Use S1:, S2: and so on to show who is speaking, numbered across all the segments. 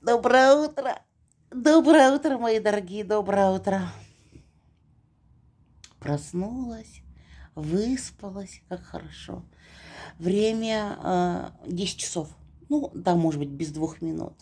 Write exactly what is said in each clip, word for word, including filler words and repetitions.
S1: Доброе утро! Доброе утро, мои дорогие, доброе утро! Проснулась, выспалась, как хорошо. Время э, десять часов. Ну, да, может быть, без двух минут.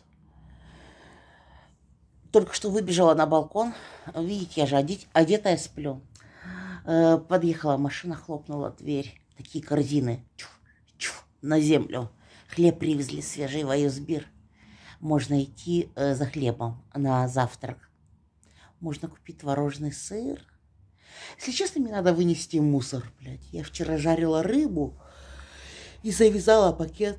S1: Только что выбежала на балкон. Видите, я же одет, одетая сплю. Э, подъехала машина, хлопнула дверь. Такие корзины. Чух, чух, на землю. Хлеб привезли свежий в Аюсбир. Можно идти э, за хлебом на завтрак. Можно купить творожный сыр. Если честно, мне надо вынести мусор, блядь. Я вчера жарила рыбу и завязала пакет.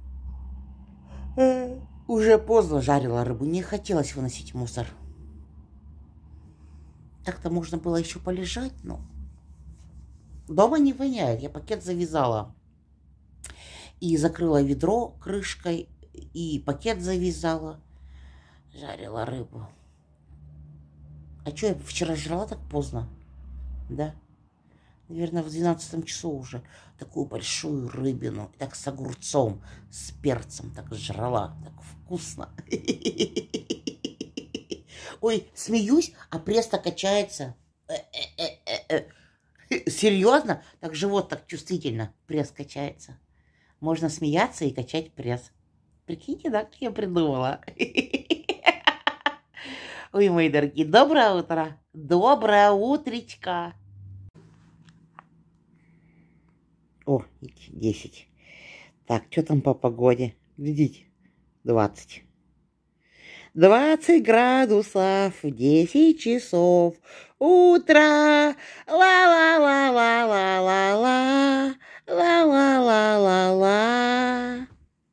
S1: Э, уже поздно жарила рыбу, не хотелось выносить мусор. Так-то можно было еще полежать, но дома не воняет. Я пакет завязала и закрыла ведро крышкой, и пакет завязала. Жарила рыбу. А что, я вчера жрала так поздно? Да? Наверное, в двенадцатом часу уже такую большую рыбину. Так с огурцом, с перцем так жрала. Так вкусно. Ой, смеюсь, а пресс-то качается. Серьезно? Так живот так чувствительно. Пресс качается. Можно смеяться и качать пресс. Прикиньте, да, как я придумала. Ой, мои дорогие, доброе утро. Доброе утречко. О, десять. Так, что там по погоде? Глядите, двадцать. двадцать градусов, десять часов утра. Ла-ла-ла-ла-ла-ла-ла. Ла-ла-ла-ла-ла.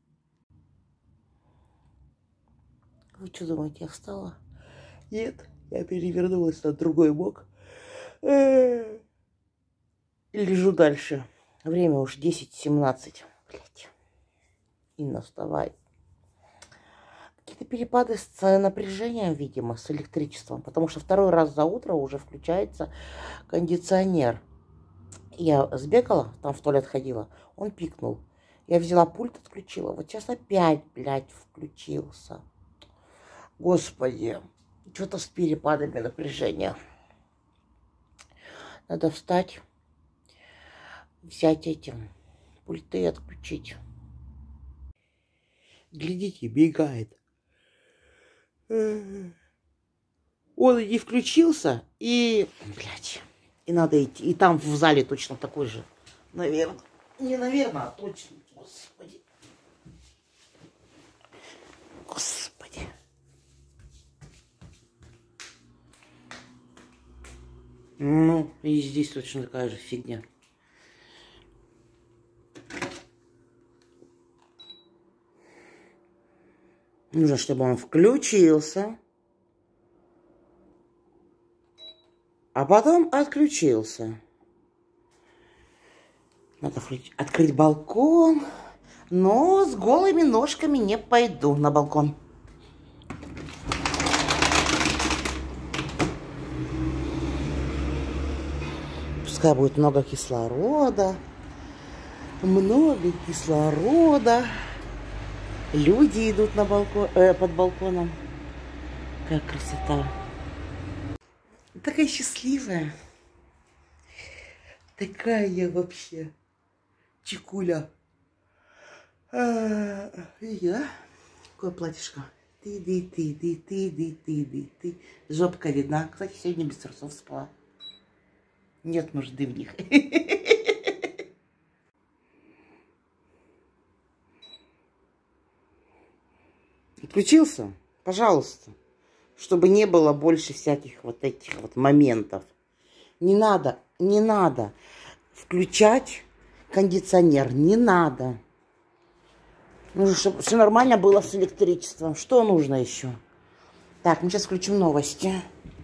S1: Вы что думаете, я встала? Нет, я перевернулась на другой бок. И лежу дальше. Время уж десять семнадцать. Блять. Инна, вставай. Какие-то перепады с напряжением, видимо, с электричеством. Потому что второй раз за утро уже включается кондиционер. Я сбегала, там в туалет ходила. Он пикнул. Я взяла пульт, отключила. Вот сейчас опять, блядь, включился. Господи. Что-то с перепадами напряжения. Надо встать, взять эти пульты и отключить. Глядите, бегает. Он и не включился, и, блядь, и надо идти. И там в зале точно такой же. Наверное. Не наверное, а точно. Господи. Господи. Ну, и здесь точно такая же фигня. Нужно, чтобы он включился, а потом отключился. Надо открыть балкон, но с голыми ножками не пойду на балкон. Пускай будет много кислорода, много кислорода. Люди идут на балкон, э, под балконом. Как красота. Такая счастливая. Такая я вообще чекуля. А, видите, да? Какое платьишко. Ты-ты-ты-ты-ты-ты-ты-ты. Жопка видна. Кстати, сегодня без трусов спала. Нет нужды в них. Отключился? Пожалуйста. Чтобы не было больше всяких вот этих вот моментов. Не надо, не надо включать кондиционер. Не надо. Нужно, чтобы все нормально было с электричеством. Что нужно еще? Так, мы сейчас включим новости.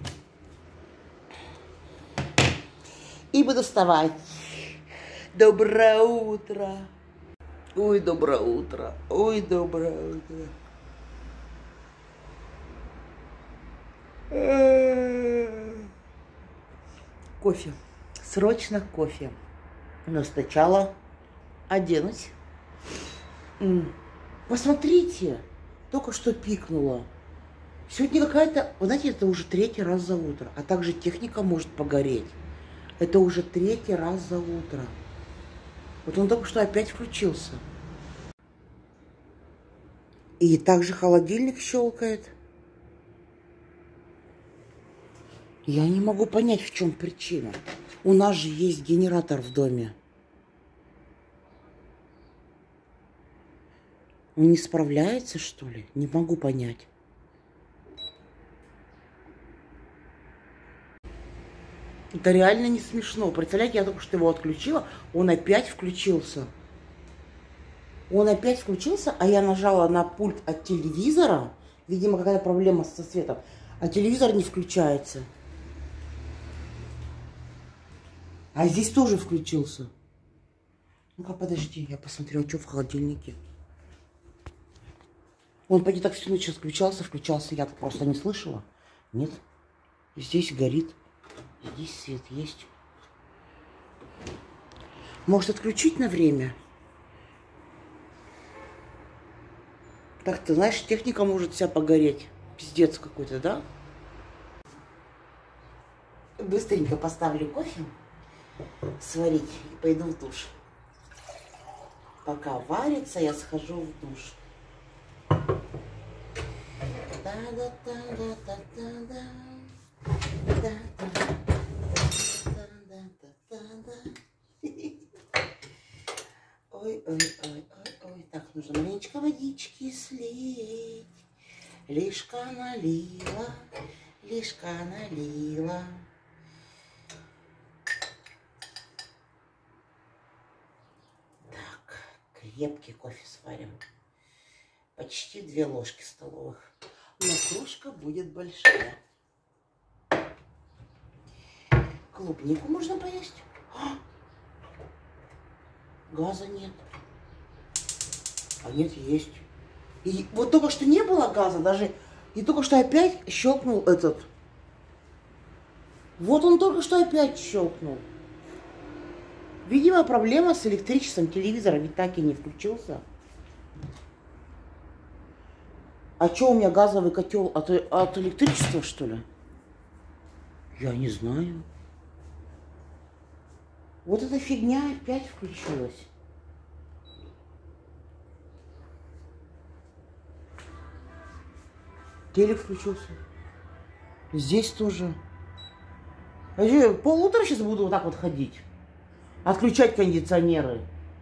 S1: И буду вставать. Доброе утро. Ой, доброе утро. Ой, доброе утро. Кофе. Срочно кофе. Но сначала оденусь. Посмотрите. Только что пикнула. Сегодня какая-то, вы знаете, это уже третий раз за утро. А также техника может погореть. Это уже третий раз за утро. Вот он только что опять включился. И также холодильник щелкает. Я не могу понять, в чем причина. У нас же есть генератор в доме. Он не справляется, что ли? Не могу понять. Это реально не смешно. Представляете, я только что его отключила, он опять включился. Он опять включился, а я нажала на пульт от телевизора. Видимо, какая-то проблема со светом. А телевизор не включается. А здесь тоже включился. Ну-ка, подожди, я посмотрела, что в холодильнике. Он почти так всю ночь включался, включался. Я просто не слышала. Нет. Здесь горит. Здесь свет есть. Может, отключить на время? Так, ты знаешь, техника может вся погореть. Пиздец какой-то, да? Быстренько поставлю кофе сварить и пойду в душ. Пока варится, я схожу в душ. Ой, ой, ой, ой, ой. Так, нужно маленечко водички слить. Лишка налила, лишка налила. Так, крепкий кофе сварим. Почти две ложки столовых. Но кружка будет большая. Клубнику можно поесть. А! Газа нет. А нет, есть. И вот только что не было газа, даже и только что опять щелкнул этот. Вот он только что опять щелкнул. Видимо, проблема с электричеством телевизора, ведь так и не включился. А что у меня газовый котел от, от электричества, что ли? Я не знаю. Вот эта фигня опять включилась. Телек включился. Здесь тоже. Я полутора сейчас буду вот так вот ходить. Отключать кондиционеры.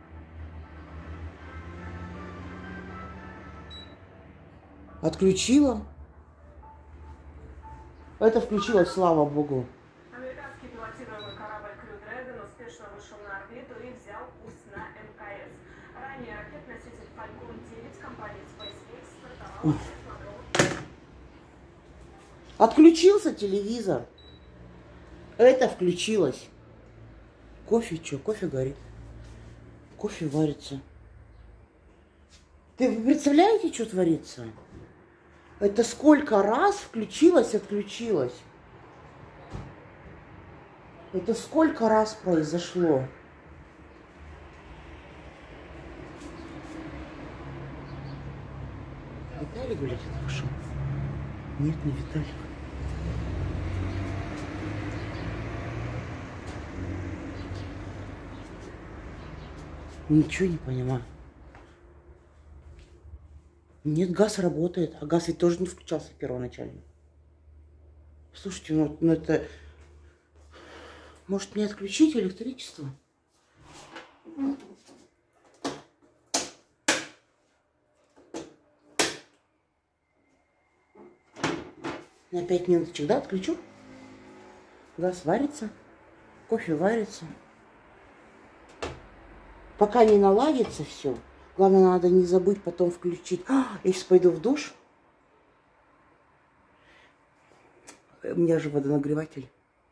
S1: Отключила. Это включилось, слава богу.
S2: Американский пилотируемый корабль Crew Dragon успешно вышел на орбиту и взял курс на эм ка эс. Ранее ракет-носитель Falcon девять компании SpaceX стартовал без мотора.
S1: Отключился телевизор. Это включилось. Кофе что? Кофе горит. Кофе варится. Ты представляете, что творится? Это сколько раз включилось, отключилось? Это сколько раз произошло? Виталий гулять отошел? Нет, не Виталик. Ничего не понимаю. Нет, газ работает. А газ ведь тоже не включался первоначально. Слушайте, ну, ну это... Может, мне отключить электричество? На пять минуточек, да, отключу? Газ варится, кофе варится. Пока не наладится все. Главное, надо не забыть потом включить. А, я сейчас пойду в душ. У меня же водонагреватель.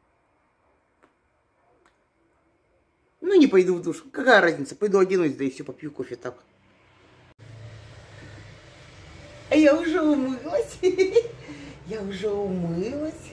S1: Ну, не пойду в душ. Какая разница? Пойду оденусь, да и все, попью кофе так. А я уже умылась. Я уже умылась.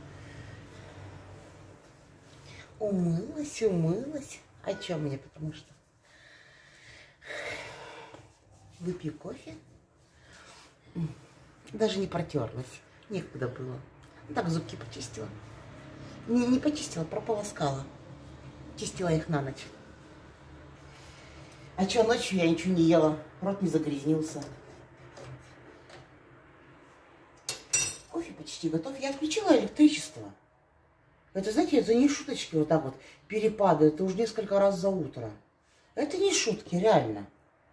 S1: Умылась, умылась. А что мне? Потому что... Выпью кофе. Даже не протерлась. Некогда было. Так зубки почистила. Не, не почистила, прополоскала. Чистила их на ночь. А что, ночью я ничего не ела. Рот не загрязнился. Кофе почти готов. Я отключила электричество. Это, знаете, это не шуточки вот так вот. Перепады. Это уже несколько раз за утро. Это не шутки, реально.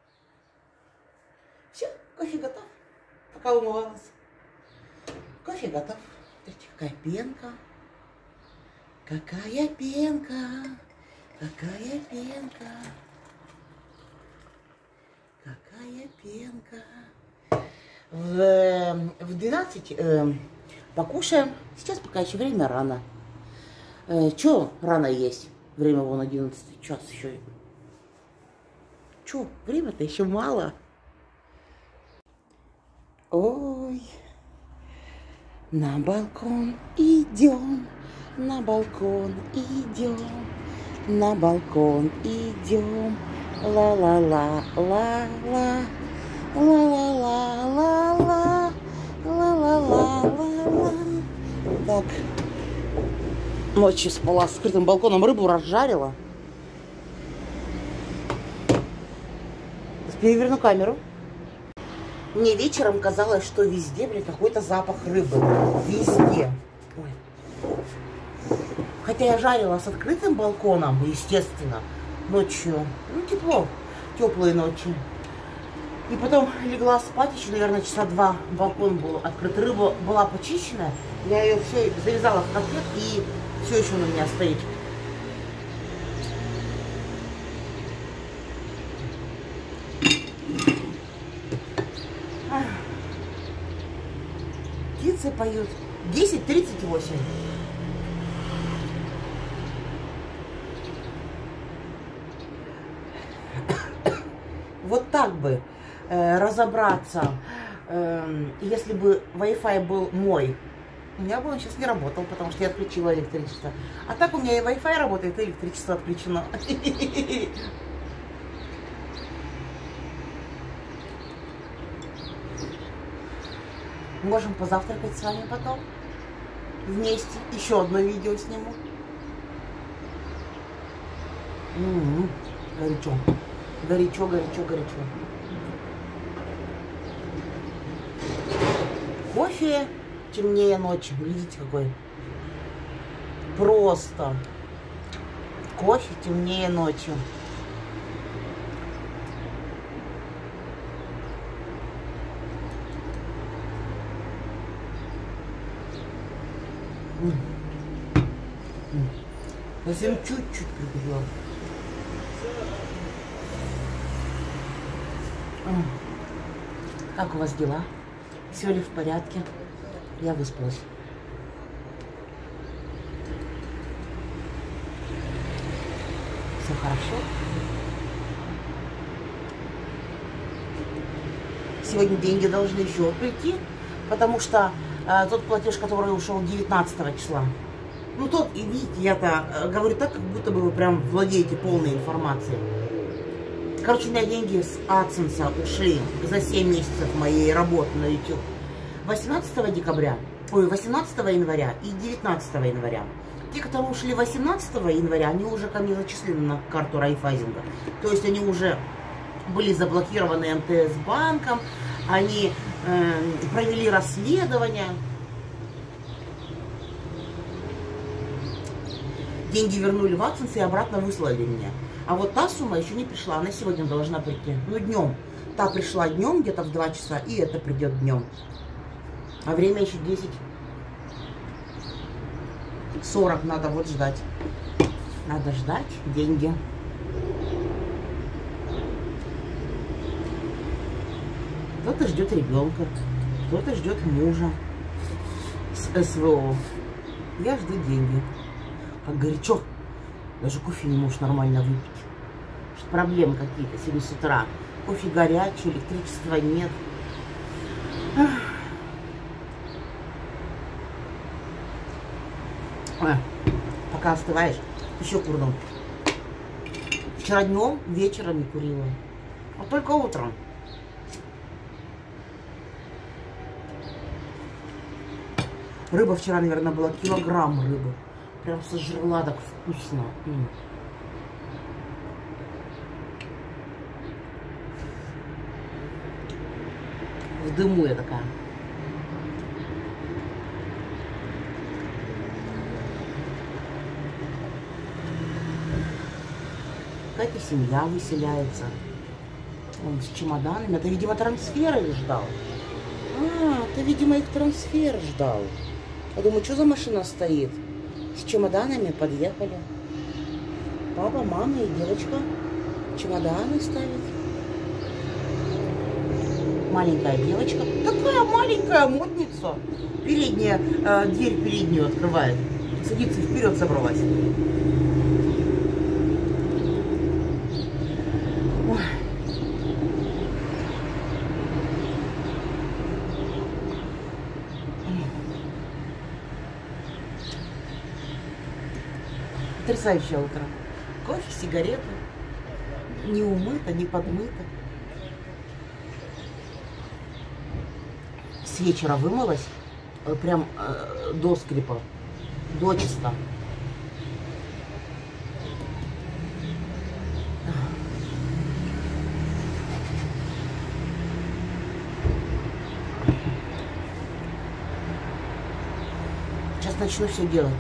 S1: Все, кофе готов. Пока умывалась. Кофе готов. Смотрите, какая пенка. Какая пенка. Какая пенка. Какая пенка. В, в двенадцать э, покушаем. Сейчас пока еще время рано. Э, Че рано есть? Время вон одиннадцатый час еще. Че, время-то еще мало. Ой, на балкон идем, на балкон идем, на балкон идем. Ла-ла-ла, ла-ла, ла-ла-ла, ла-ла, ла-ла-ла. Так, ночью спала с открытым балконом, рыбу разжарила. Переверну камеру. Мне вечером казалось, что везде, блин, какой-то запах рыбы. Везде. Ой. Хотя я жарила с открытым балконом, естественно, ночью. Ну, тепло. Теплые ночи. И потом легла спать еще, наверное, часа два. Балкон был открыт. Рыба была почищена. Я ее все завязала в конфет, и все еще на меня стоит. Птицы поют. десять тридцать восемь. Вот так бы э, разобраться, э, если бы Wi-Fi был мой, у меня бы он сейчас не работал, потому что я отключила электричество. А так у меня и Wi-Fi работает, и электричество отключено. Можем позавтракать с вами потом. Вместе. Еще одно видео сниму. М-м-м. Горячо. Горячо, горячо, горячо. Кофе темнее ночи. Видите, какой? Просто. Кофе темнее ночью. Совсем чуть-чуть прибежал. Как у вас дела? Все ли в порядке? Я выспалась. Все хорошо? Сегодня деньги должны еще прийти, потому что э, тот платеж, который ушел девятнадцатого числа, ну тот, и видите, я-то э, говорю так, как будто бы вы прям владеете полной информацией. Короче, у меня деньги с AdSense ушли за семь месяцев моей работы на YouTube. восемнадцатого декабря, ой, восемнадцатого января и девятнадцатого января. Те, которые ушли восемнадцатого января, они уже ко мне зачислены на карту Райфайзинга. То есть они уже были заблокированы эм тэ эс банком, они э, провели расследование. Деньги вернули в AdSense и обратно выслали мне. А вот та сумма еще не пришла, она сегодня должна прийти. Ну, днем. Та пришла днем, где-то в два часа, и это придет днем. А время еще десять сорок, надо вот ждать. Надо ждать деньги. Кто-то ждет ребенка, кто-то ждет мужа с эс вэ о. Я жду деньги. Как горячо. Даже кофе не можешь нормально выпить. Что проблемы какие-то сегодня с утра. Кофе горячий, электричества нет. А, пока остываешь, еще курну. Вчера днем, вечером не курила. А только утром. Рыба вчера, наверное, была килограмм рыбы. Прям сожрала так вкусно. М. В дыму я такая. Какая-то семья выселяется. Он с чемоданами. Это, видимо, трансферы ждал. А, ты, видимо, их трансфер ждал. Я думаю, что за машина стоит? С чемоданами подъехали. Папа, мама и девочка чемоданы ставят. Маленькая девочка. Такая маленькая модница. Передняя, э, дверь переднюю открывает. Садится и вперед собралась. Потрясающее утро. Кофе, сигареты. Не умыто, не подмыто. С вечера вымылась. Прям э, до скрипа. Дочисто. Сейчас начну все делать.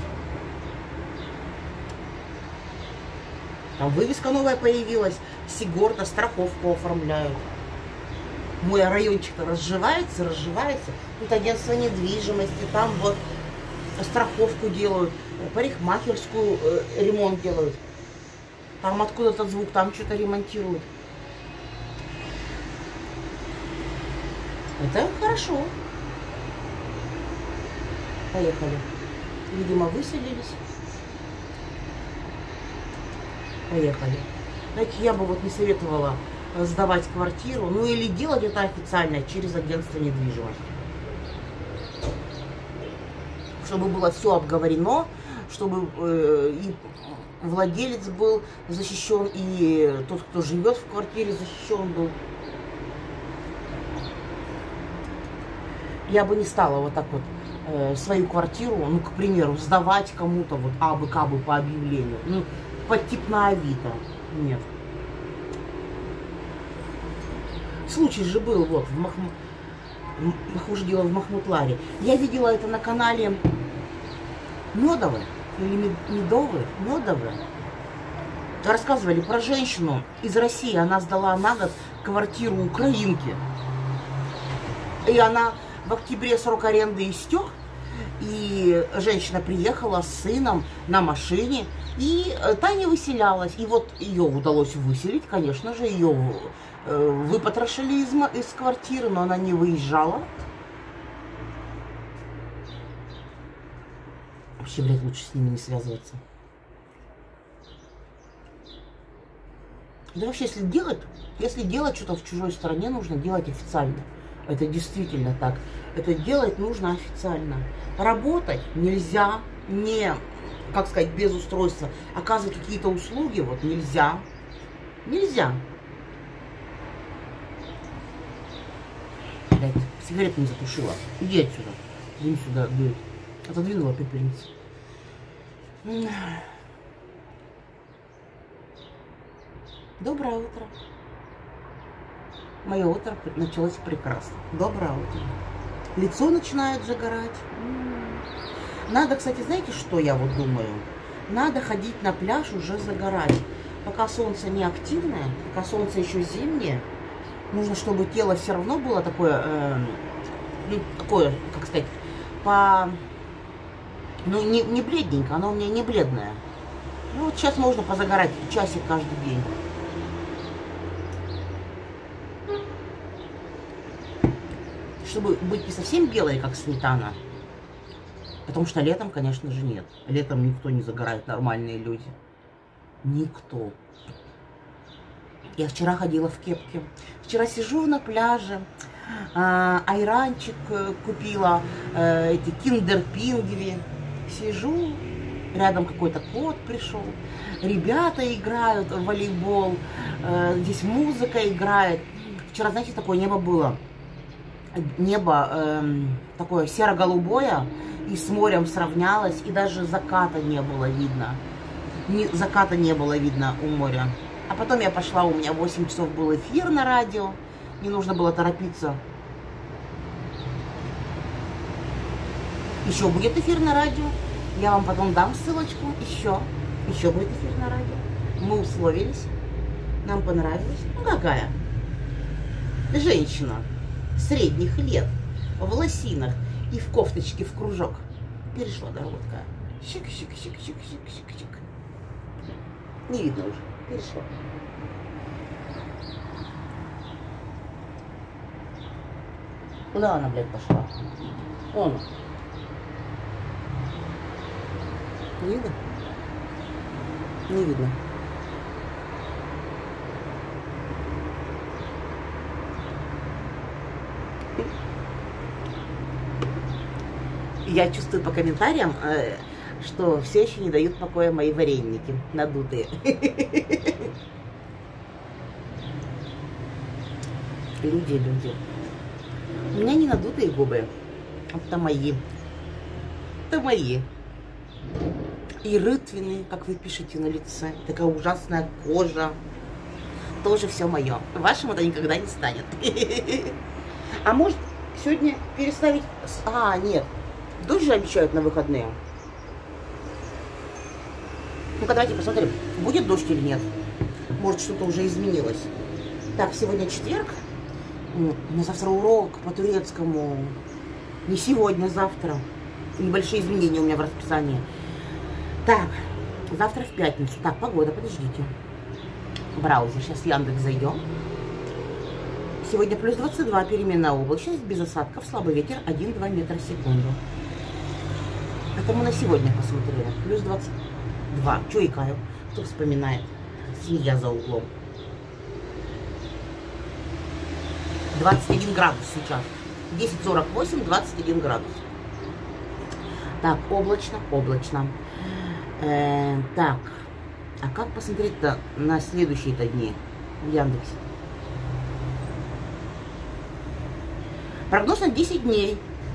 S1: Там вывеска новая появилась, Сигорта, страховку оформляют. Мой райончик-то разживается, разживается. Тут агентство недвижимости, там вот страховку делают, парикмахерскую э, ремонт делают. Там откуда-то звук, там что-то ремонтируют. Это хорошо. Поехали. Видимо, выселились. Поехали. Знаете, я бы вот не советовала сдавать квартиру, ну или делать это официально через агентство недвижимости. Чтобы было все обговорено, чтобы э, и владелец был защищен, и тот, кто живет в квартире, защищен был. Я бы не стала вот так вот э, свою квартиру, ну, к примеру, сдавать кому-то вот абы-кабы по объявлению. Ну, под тип на Авито. Нет. Случай же был вот в Махму... Похоже дело в Махмутларе. Я видела это на канале Медовой или Медовой, Медовой. Рассказывали про женщину из России. Она сдала на год квартиру украинки. И она в октябре срок аренды истек. И женщина приехала с сыном на машине. И та не выселялась. И вот ее удалось выселить. Конечно же, ее э, выпотрошили из, из квартиры, но она не выезжала. Вообще, блядь, лучше с ними не связываться. Да вообще, если делать, если делать что-то в чужой стране, нужно делать официально. Это действительно так. Это делать нужно официально. Работать нельзя не... как сказать, без устройства, оказывать какие-то услуги, вот нельзя. Нельзя. Блядь, сигарету не затушила. Иди отсюда. Иди сюда, дует. Отодвинула пепельницу. Доброе утро. Мое утро началось прекрасно. Доброе утро. Лицо начинает загорать. Надо, кстати, знаете, что я вот думаю? Надо ходить на пляж уже загорать. Пока солнце не активное, пока солнце еще зимнее, нужно, чтобы тело все равно было такое, э, ну, такое, как сказать, по, ну, не, не бледненько, оно у меня не бледное. Ну, вот сейчас можно позагорать часик каждый день. Чтобы быть не совсем белой, как сметана. Потому что летом, конечно же, нет. Летом никто не загорает, нормальные люди. Никто. Я вчера ходила в кепке. Вчера сижу на пляже, а, айранчик купила, а, эти киндер-пингви. Сижу, рядом какой-то кот пришел. Ребята играют в волейбол. А, здесь музыка играет. Вчера, знаете, такое небо было. Небо э, такое серо-голубое. и с морем сравнялась, и даже заката не было видно. Ни, заката не было видно у моря. А потом я пошла, у меня восемь часов был эфир на радио, не нужно было торопиться. Еще будет эфир на радио, я вам потом дам ссылочку, еще, еще будет эфир на радио. Мы условились, нам понравилось. Ну какая? Женщина средних лет, в лосинах и в кофточке в кружок. Перешла дорогу такая. Щик-щик-щик-щик-щик-щик-щик. Не видно уже. Перешла. Куда она, блядь, пошла? Вон. Не видно? Не видно. Я чувствую по комментариям, что все еще не дают покоя мои вареники надутые. Люди, люди. У меня не надутые губы. Это мои. Это мои. И рытвины, как вы пишете на лице. Такая ужасная кожа. Тоже все мое. Вашим это никогда не станет. А может сегодня переставить... А, нет. Дождь же обещают на выходные. Ну-ка, давайте посмотрим, будет дождь или нет. Может, что-то уже изменилось. Так, сегодня четверг. У меня завтра урок по турецкому. Не сегодня, завтра. Небольшие изменения у меня в расписании. Так, завтра в пятницу. Так, погода, подождите. Браузер, сейчас в Яндекс зайдем. Сегодня плюс двадцать два, переменная облачность, без осадков, слабый ветер, один-два метра в секунду. Это мы на сегодня посмотрели. Плюс двадцать два. Че икаю? Кто вспоминает? Свинья за углом. двадцать один градус сейчас. десять сорок восемь, двадцать один градус. Так, облачно, облачно. Э, так, а как посмотреть-то на следующие-то дни в Яндексе? Прогноз на десять дней.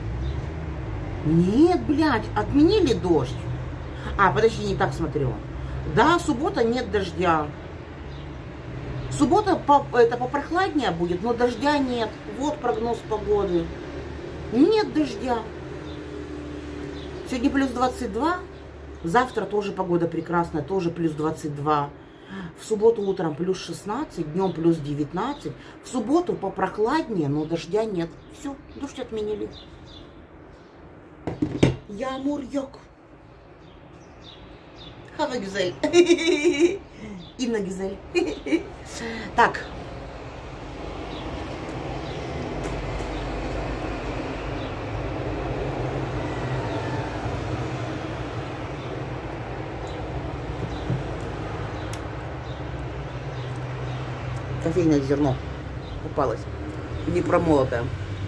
S1: Нет, блядь, отменили дождь. А, подожди, не так смотрю. Да, суббота нет дождя. Суббота по, это попрохладнее будет, но дождя нет. Вот прогноз погоды. Нет дождя. Сегодня плюс двадцать два. Завтра тоже погода прекрасная, тоже плюс двадцать два. В субботу утром плюс шестнадцать, днем плюс девятнадцать. В субботу попрохладнее, но дождя нет. Все, дождь отменили. Ямур йок. Хава Гюзель. Инна Гюзель. Так. Кофейное зерно упалось. Не промолотое.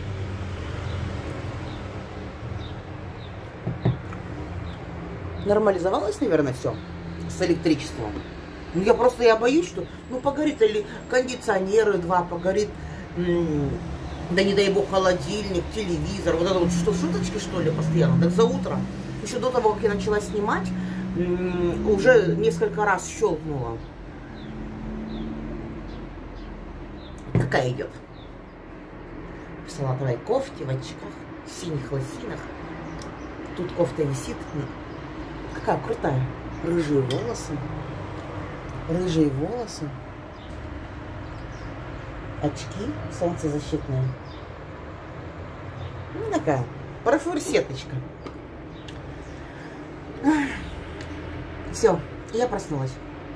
S1: Нормализовалось, наверное, все с электричеством. Ну, я просто, я боюсь, что, ну, погорит или кондиционеры два, погорит, да не дай бог, холодильник, телевизор, вот это вот, что, шуточки, что ли, постоянно. Так за утро, еще до того, как я начала снимать, уже несколько раз щелкнула. Какая идет? В салатовой кофте, в очках, в синих лосинах. Тут кофта висит. Какая крутая. Рыжие волосы. Рыжие волосы. Очки солнцезащитные. Ну, такая профурсеточка. Все, я проснулась.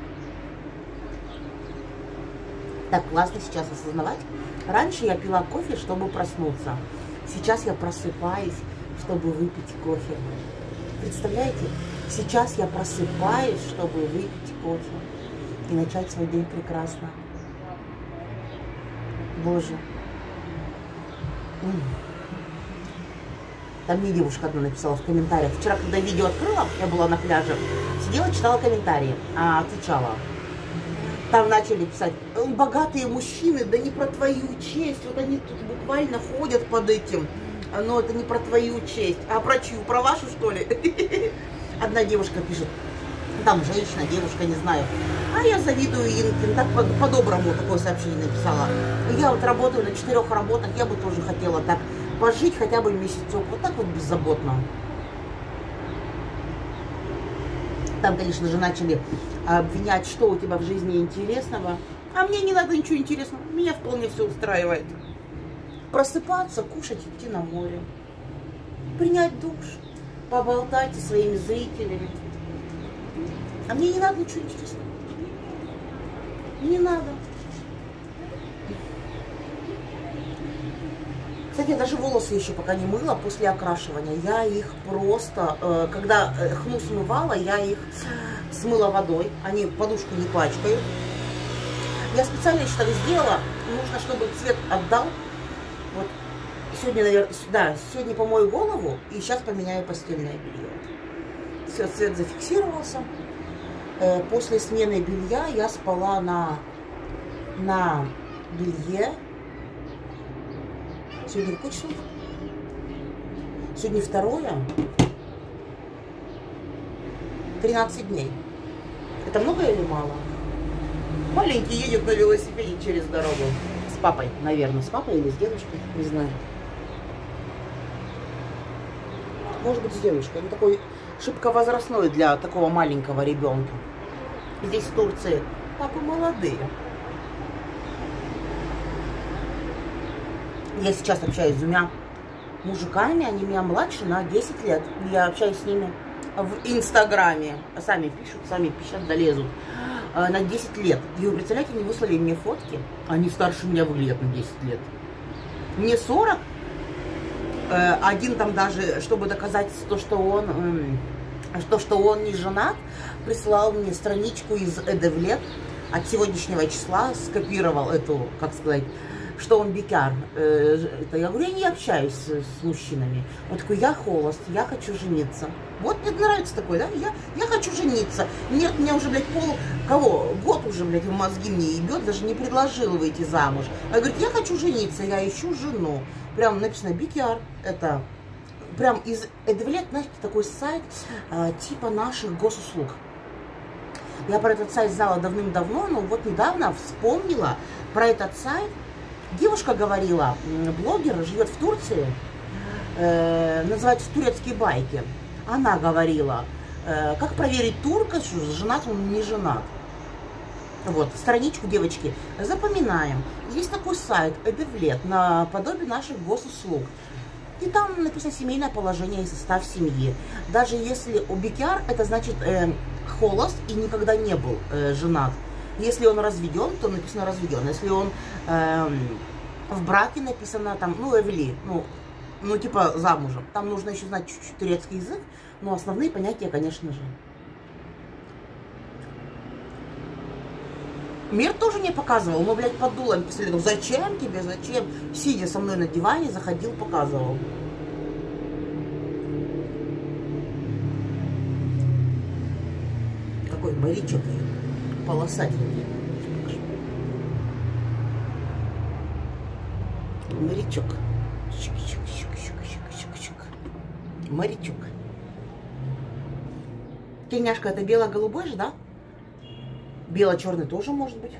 S1: Так классно сейчас осознавать. Раньше я пила кофе, чтобы проснуться. Сейчас я просыпаюсь, чтобы выпить кофе. Представляете? Сейчас я просыпаюсь, чтобы выпить кофе. И начать свой день прекрасно. Боже. Там мне девушка одна написала в комментариях. Вчера, когда видео открыла, я была на пляже, сидела, читала комментарии, а отвечала. Там начали писать: богатые мужчины, да не про твою честь. Вот они тут буквально ходят под этим, Но это не про твою честь, а про чью? Про вашу, что ли? Одна девушка пишет, там женщина, девушка, не знаю. А я завидую Инкин, так по-доброму такое сообщение написала. Я вот работаю на четырех работах, я бы тоже хотела так пожить хотя бы месяцок, вот так вот беззаботно. Там, конечно же, начали обвинять, что у тебя в жизни интересного. А мне не надо ничего интересного, меня вполне все устраивает. Просыпаться, кушать, идти на море. Принять душ, поболтать со своими зрителями. А мне не надо ничего интересного. Не надо. Кстати, я даже волосы еще пока не мыла после окрашивания. Я их просто, э, когда хну смывала, я их смыла водой. Они подушку не пачкают. Я специально еще так сделала. Нужно, чтобы цвет отдал. Вот сегодня, наверное, да, сегодня помою голову и сейчас поменяю постельное белье. Все, цвет зафиксировался. Э, после смены белья я спала на, на белье. Сегодня какое число? Сегодня второе. тринадцать дней. Это много или мало? Маленький едет на велосипеде через дорогу. С папой, наверное. С папой или с дедушкой? Не знаю. Может быть, с девушкой. Он такой шибко возрастной для такого маленького ребенка. Здесь в Турции папы молодые. Я сейчас общаюсь с двумя мужиками, они меня младше на десять лет. Я общаюсь с ними в Инстаграме. Сами пишут, сами пишут, долезут. На десять лет. И вы представляете, они выслали мне фотки. Они старше меня выглядят на десять лет. Мне сорок. Один там даже, чтобы доказать то, что он, то, что он не женат, прислал мне страничку из Эдевлет. От сегодняшнего числа скопировал эту, как сказать, что он бикяр. Это я говорю, я не общаюсь с, с мужчинами. Он такой, я холост, я хочу жениться. Вот мне нравится такой, да? Я, я хочу жениться. Нет, меня уже, блядь, пол... Кого? Год уже, блядь, в мозги мне ебет, даже не предложил выйти замуж. А говорит, я хочу жениться, я ищу жену. Прям написано бикяр. Это прям из Эдвелет, знаете, такой сайт а, типа наших госуслуг. Я про этот сайт знала давным-давно, но вот недавно вспомнила про этот сайт. Девушка говорила, блогер, живет в Турции, э, называется «Турецкие байки». Она говорила, э, как проверить турка, что женат он, не женат. Вот, страничку, девочки, запоминаем. Есть такой сайт Эдевлет, наподобие наших госуслуг. И там написано семейное положение и состав семьи. Даже если у бикяр, это значит э, холост и никогда не был э, женат. Если он разведен, то написано разведен. Если он э, в браке, написано там, ну, эвли, ну, ну, типа замужем. Там нужно еще знать чуть-чуть турецкий язык, но основные понятия, конечно же. Мир тоже не показывал. Мы, блядь, под дулом писали, ну, зачем тебе, зачем? Сидя со мной на диване, заходил, показывал. Какой морячок. Полосатенький. Морячок. Морячок. Тельняшка, это бело-голубой же, да? Бело-черный тоже может быть.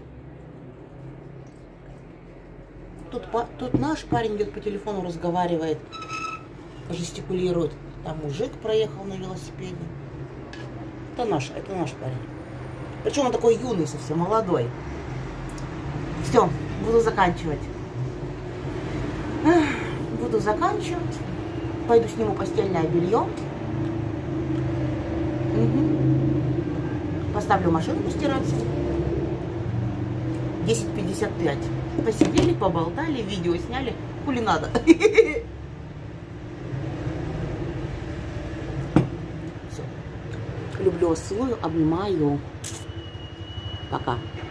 S1: Тут, тут наш парень идет по телефону, разговаривает, жестикулирует. Там мужик проехал на велосипеде. Это наш, это наш парень. Причем он такой юный совсем, молодой. Все, буду заканчивать. Буду заканчивать. Пойду сниму постельное белье. Угу. Поставлю машинку стираться. десять пятьдесят пять. Посидели, поболтали, видео сняли. Хули надо. Все. Люблю, целую, обнимаю. Пока.